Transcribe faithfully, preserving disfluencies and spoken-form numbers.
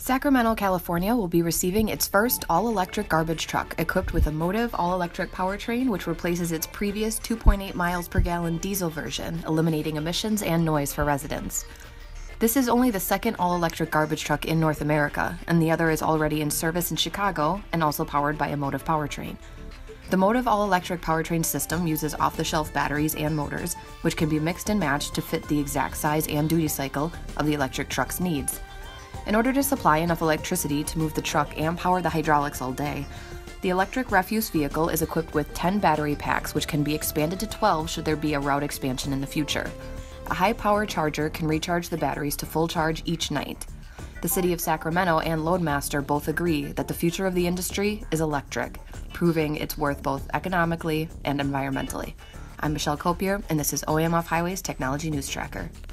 Sacramento, California will be receiving its first all-electric garbage truck equipped with a Motiv all-electric powertrain which replaces its previous two point eight miles per gallon diesel version, eliminating emissions and noise for residents. This is only the second all-electric garbage truck in North America, and the other is already in service in Chicago and also powered by a Motiv powertrain. The Motiv all-electric powertrain system uses off-the-shelf batteries and motors, which can be mixed and matched to fit the exact size and duty cycle of the electric truck's needs. In order to supply enough electricity to move the truck and power the hydraulics all day, the electric refuse vehicle is equipped with ten battery packs, which can be expanded to twelve should there be a route expansion in the future. A high-power charger can recharge the batteries to full charge each night. The City of Sacramento and Loadmaster both agree that the future of the industry is electric, proving its worth both economically and environmentally. I'm Michelle Copier, and this is O E M Off Highway's Technology News Tracker.